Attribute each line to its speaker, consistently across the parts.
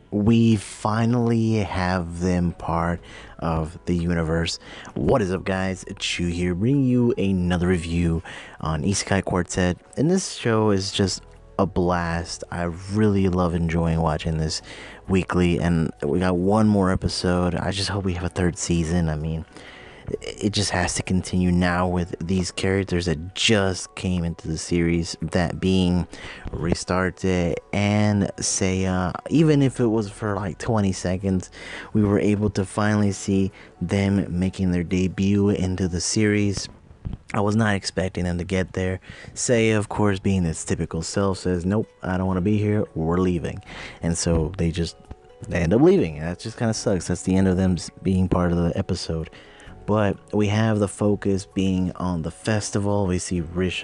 Speaker 1: we finally have them part of the universe. What is up, guys? Chu here, bringing you another review on Isekai Quartet. And this show is just a blast. I really love enjoying watching this weekly, and we got one more episode. I just hope we have a third season. I mean, it just has to continue now with these characters that just came into the series, that being Restarte and Seiya. Even if it was for like 20 seconds, we were able to finally see them making their debut into the series. I was not expecting them to get there. Seiya, of course, being its typical self, says, nope, I don't want to be here, we're leaving. And so they end up leaving. That just kind of sucks. That's the end of them being part of the episode. But we have the focus being on the festival. We see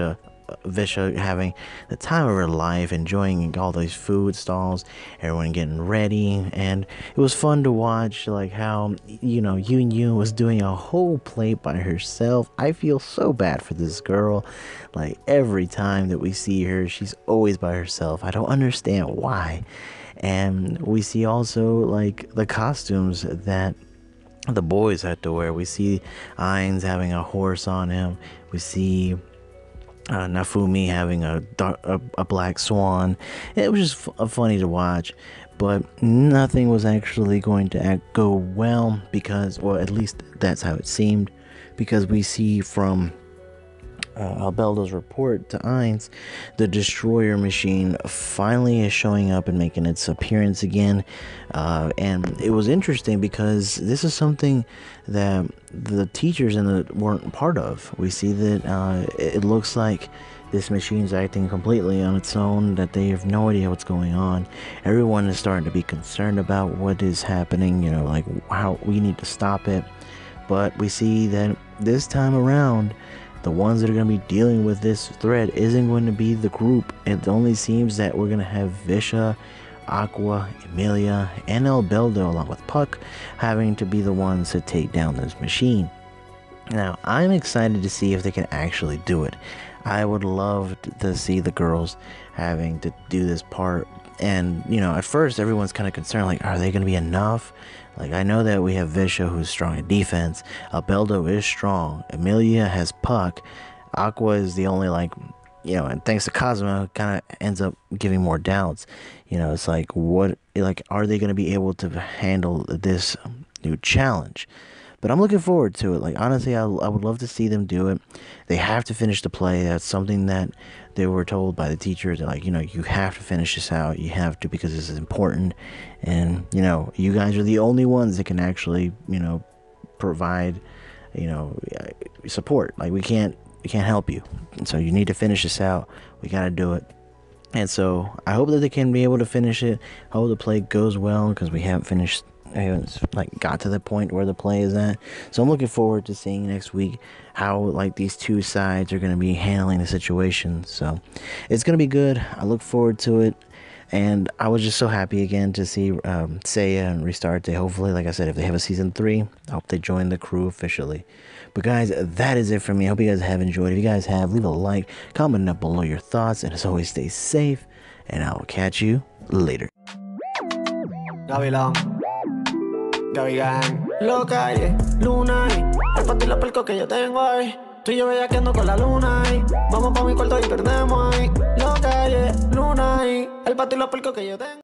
Speaker 1: Visha having the time of her life, enjoying all these food stalls, everyone getting ready, and it was fun to watch, like how, Yun was doing a whole plate by herself. I feel so bad for this girl. Like, every time that we see her, she's always by herself. I don't understand why. And we see also, like, the costumes that the boys had to wear. We see Ainz having a horse on him. We see Nafumi having a black swan. It was just funny to watch, but nothing was actually going to go well, because, well, at least that's how it seemed, because we see from Albelda's report to Ainz, the destroyer machine finally is showing up and making its appearance again, and it was interesting because this is something that the teachers weren't part of. We see that it looks like this machine's acting completely on its own, that they have no idea what's going on. Everyone is starting to be concerned about what is happening, like how we need to stop it. But we see that this time around, the ones that are going to be dealing with this threat isn't going to be the group. It only seems that we're going to have Visha, Aqua, Emilia, and Albelda, along with Puck, having to be the ones to take down this machine. Now, I'm excited to see if they can actually do it. I would love to see the girls having to do this part. And, at first everyone's kind of concerned, like, are they going to be enough? Like, I know that we have Visha, who's strong in defense. Albelda is strong. Emilia has Puck. Aqua is the only, and thanks to Cosmo, kind of ends up giving more doubts. It's like, are they going to be able to handle this new challenge? But I'm looking forward to it. Like, honestly, I would love to see them do it. They have to finish the play. That's something that they were told by the teachers. They're like, you have to finish this out. You have to, because this is important. And, you guys are the only ones that can actually, provide, support. Like, we can't help you. And so you need to finish this out. We got to do it. And so I hope that they can be able to finish it. I hope the play goes well, because we haven't got to the point where the play is at. So I'm looking forward to seeing next week how these two sides are going to be handling the situation. So it's going to be good. I look forward to it, and I was just so happy again to see Seiya and Restarte. Hopefully, like I said, if they have a season 3, I hope they join the crew officially. But guys, that is it for me. I hope you guys have enjoyed. If you guys have, leave a like, comment up below your thoughts, and as always, stay safe, and I will catch you later.
Speaker 2: Gavilán, Gavigan, lo calle, luna y el pato y la pelco que yo tengo ahí. Tú y yo bellaqueando con la luna y vamos pa' mi cuarto y perdemos ahí. Lo calle, luna y el pato y la pelco que yo tengo.